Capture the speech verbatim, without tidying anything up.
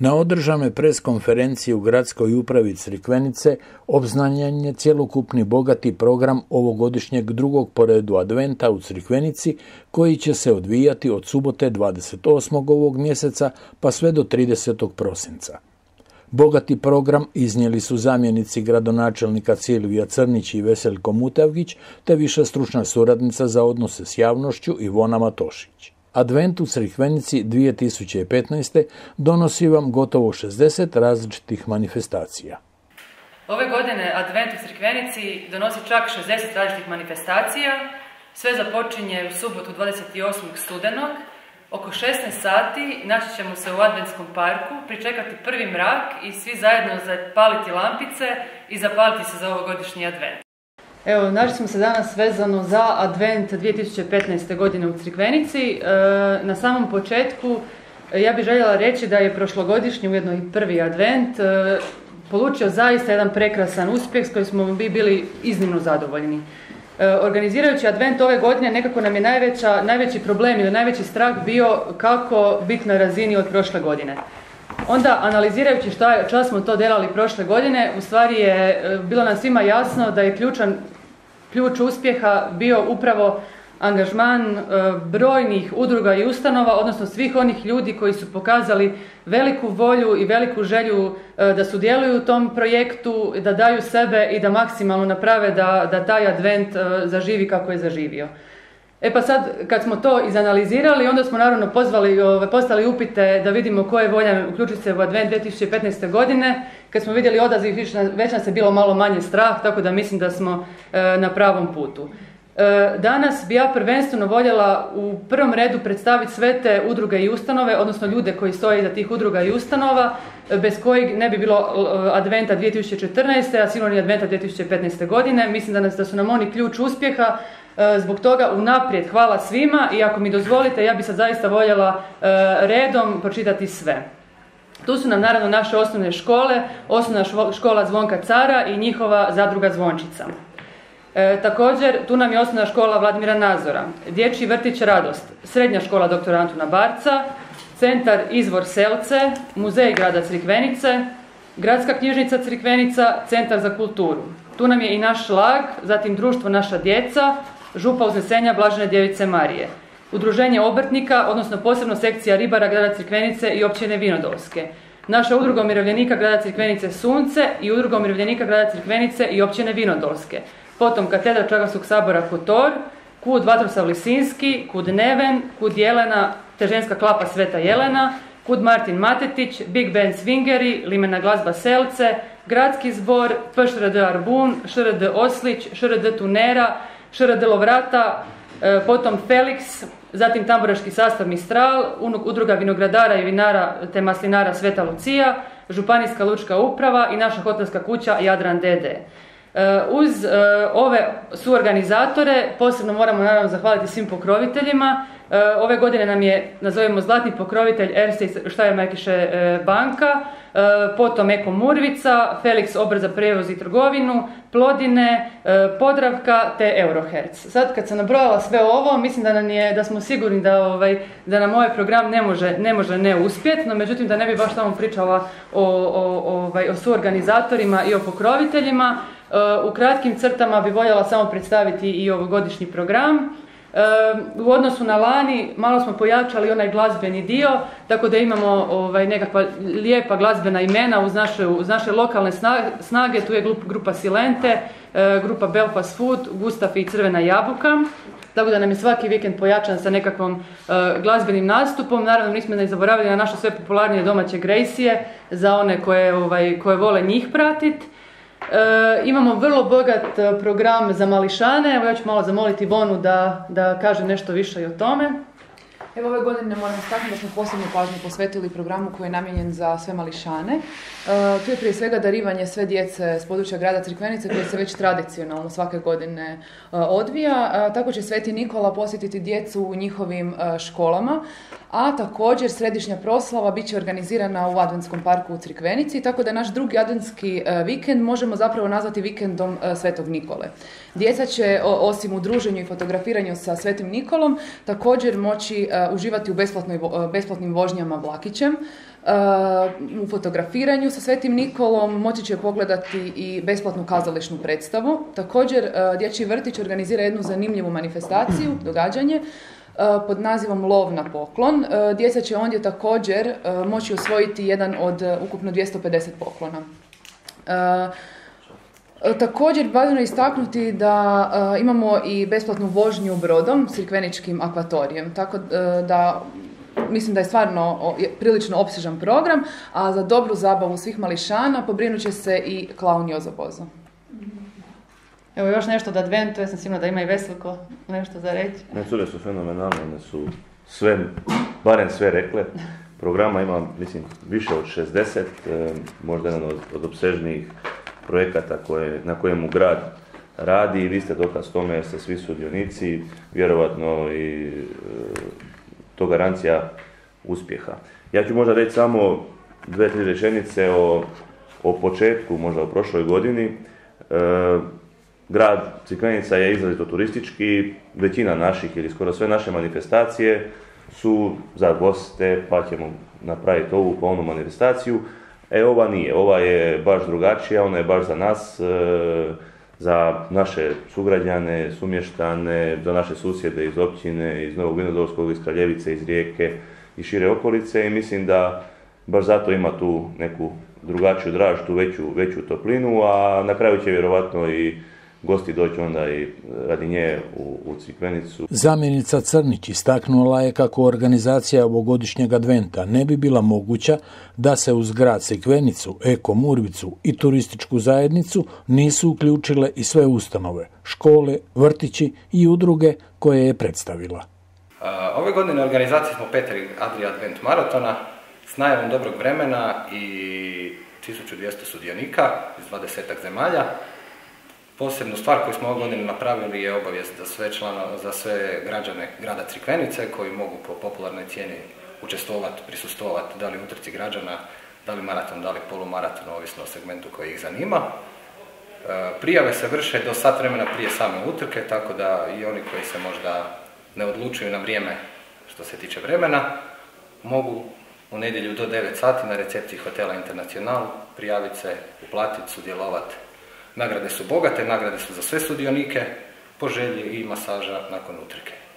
Na održanoj pres konferenciji u gradskoj upravi Crikvenice obznanjen je cjelokupni bogati program ovogodišnjeg drugog po redu adventa u Crikvenici, koji će se odvijati od subote dvadeset osmog ovog mjeseca pa sve do tridesetog prosinca. Bogati program iznijeli su zamjenici gradonačelnika Silvija Crnić i Veseljko Mutavgić, te viša stručna suradnica za odnose s javnošću Ivona Matošić. Advent u Crikvenici dvije tisuće petnaeste. donosi vam gotovo šezdeset različitih manifestacija. Ove godine Advent u Crikvenici donosi čak šezdeset različitih manifestacija. Sve započinje u subotu dvadeset osmog studenog. Oko šesnaest sati naći ćemo se u Adventskom parku, pričekati prvi mrak i svi zajedno zapaliti lampice i zapaliti se za ovogodišnji Advent. Evo, našli smo se danas vezano za Advent dvije tisuće petnaeste. godine u Crikvenici. E, na samom početku ja bih željela reći da je prošlogodišnji, ujedno i prvi Advent, e, polučio zaista jedan prekrasan uspjeh s kojim smo mi bili iznimno zadovoljni. E, organizirajući Advent ove godine nekako nam je najveća, najveći problem ili najveći strah bio kako biti na razini od prošle godine. Onda, analizirajući šta, šta smo to delali prošle godine, u stvari je bilo nam svima jasno da je ključan, ključ uspjeha bio upravo angažman e, brojnih udruga i ustanova, odnosno svih onih ljudi koji su pokazali veliku volju i veliku želju e, da sudjeluju u tom projektu, da daju sebe i da maksimalno naprave da, da taj Advent e, zaživi kako je zaživio. E pa sad, kad smo to izanalizirali, onda smo naravno pozvali, ove, postali upite da vidimo ko je voljan uključiti se u Advent dvije tisuće petnaeste. godine. Kad smo vidjeli odaziv, već nas je bilo malo manje strah, tako da mislim da smo e, na pravom putu. E, danas bi ja prvenstveno voljela u prvom redu predstaviti sve te udruge i ustanove, odnosno ljude koji stoje iza tih udruga i ustanova, bez kojih ne bi bilo Adventa dvije tisuće četrnaeste. a sigurno i Adventa dvije tisuće petnaeste. godine. Mislim da, nas, da su nam oni ključ uspjeha. Zbog toga unaprijed hvala svima i ako mi dozvolite, ja bi sad zaista voljela redom pročitati sve. Tu su nam naravno naše osnovne škole, osnovna škola Zvonka Cara i njihova zadruga Zvončica. E, također, tu nam je osnovna škola Vladimira Nazora, dječji vrtić Radost, srednja škola doktora Antuna Barca, centar Izvor Selce, muzej grada Crikvenice, gradska knjižnica Crikvenica, centar za kulturu. Tu nam je i naš lag, zatim društvo Naša djeca, župa Uznesenja Blažene Djevice Marije, udruženje obrtnika, odnosno posebno sekcija ribara grada Crikvenice i općine Vinodolske, naša udruga umirovljenika grada Crikvenice Sunce i udruga umirovljenika grada Crikvenice i općine Vinodolske, potom katedra Čaganskog sabora Kotor, kud Vatroslav Lisinski, kud Neven, kud Jelena te ženska klapa Sveta Jelena, kud Martin Matetić, Big Band Swingeri, limena glazba Selce, gradski zbor, P Š R D Arbun, Š R D Oslić, Š R D Tunera, Š R D Lovrata, e, potom Felix, zatim tamburaški sastav Mistral, udruga vinogradara i vinara te maslinara Sveta Lucija, županijska lučka uprava i naša hotelska kuća Jadran D D. E, uz e, ove suorganizatore posebno moramo naravno zahvaliti svim pokroviteljima. E, ove godine nam je, nazovemo, zlatni pokrovitelj Erste Steiermarkische banka, e, potom Eko Murvica, Felix obrt za prijevoz i trgovinu, Plodine, e, Podravka te Eurohertz. Sad kad sam nabrojala sve ovo, mislim da, nam je, da smo sigurni da, ovaj, da nam ovaj program ne može ne, može ne uspjeti, no međutim da ne bi baš samo pričala o, o, ovaj, o suorganizatorima i o pokroviteljima. U kratkim crtama bi voljela samo predstaviti i ovogodišnji program. U odnosu na lani malo smo pojačali onaj glazbeni dio, tako da imamo ovaj, nekakva lijepa glazbena imena uz naše, uz naše lokalne snage. Tu je grupa Silente, grupa Belfast Food, Gustaf i Crvena jabuka. Tako da nam je svaki vikend pojačan sa nekakvom uh, glazbenim nastupom. Naravno nismo ne zaboravili na naše sve popularnije domaće Grejsije za one koje, ovaj, koje vole njih pratiti. E, imamo vrlo bogat program za mališane. Evo ja ću malo zamoliti Ivonu da, da kaže nešto više i o tome. Evo ove godine moram istaknuti da smo posebnu pažnju posvetili programu koji je namijenjen za sve mališane. E, tu je prije svega darivanje sve djece s područja grada Crikvenice koje se već tradicionalno svake godine e, odvija. E, tako će Sveti Nikola posjetiti djecu u njihovim e, školama, a također središnja proslava bit će organizirana u Adventskom parku u Crikvenici, tako da naš drugi adventski e, vikend možemo zapravo nazvati vikendom e, Svetog Nikole. Djeca će o, osim u druženju i fotografiranju sa Svetim Nikolom također moći e, uživati u besplatnim vožnjama vlakićem, u fotografiranju sa Svetim Nikolom, moći će pogledati i besplatnu kazališnu predstavu. Također, dječji vrtić organizira jednu zanimljivu manifestaciju, događanje, pod nazivom Lov na poklon. Djeca će ondje također moći osvojiti jedan od ukupno dvjesto pedeset poklona. Također, važno je istaknuti da imamo i besplatnu vožnju brodom s crikveničkim akvatorijem, tako da mislim da je stvarno prilično opsežan program, a za dobru zabavu svih mališana pobrinut će se i klaun Jozo Bozo. Evo još nešto od adventu, ja sam sigurna da ima i Veselko nešto za reći. Ne, cure su fenomenalne, one su sve, barem sve rekle. Programa ima, mislim, više od šezdeset, možda jedan od, od opsežnijih projekata koje, na kojemu grad radi i vi ste dokaz tome jer ste svi sudionici, vjerovatno i e, to garancija uspjeha. Ja ću možda reći samo dve, tri rečenice o, o početku, možda o prošloj godini. E, grad Crikvenica je izrazito turistički, većina naših ili skoro sve naše manifestacije su za goste, pa ćemo napraviti ovu pa onu manifestaciju. E, ova nije, ova je baš drugačija, ona je baš za nas, e, za naše sugrađane, sumještane, za naše susjede iz općine, iz Novog Vinodolskog, iz Kraljevice, iz Rijeke i šire okolice i mislim da baš zato ima tu neku drugačiju draž, tu veću, veću toplinu, a na kraju će vjerovatno i gosti doći onda i radi nje u, u Crikvenicu. Zamjenica Crnić istaknula je kako organizacija ovogodišnjeg adventa ne bi bila moguća da se uz grad Crikvenicu, Eko Murvicu i turističku zajednicu nisu uključile i sve ustanove, škole, vrtići i udruge koje je predstavila. Ove godine na organizaciji smo peteri Adria Advent maratona s najavom dobrog vremena i tisuću dvjesto sudionika iz dvadesetak zemalja. Posebnu stvar koju smo ove godine napravili je obavijest za sve, člana, za sve građane grada Crikvenice koji mogu po popularnoj cijeni učestvovati, prisustvovati da li utrci građana, da li maraton, da li polumaraton, ovisno o segmentu koji ih zanima. Prijave se vrše do sat vremena prije same utrke, tako da i oni koji se možda ne odlučuju na vrijeme što se tiče vremena, mogu u nedjelju do devet sati na recepciji hotela Internacional prijaviti se, uplatiti, sudjelovati. Nagrade su bogate, nagrade su za sve sudionike, po želji i masaža nakon utrke.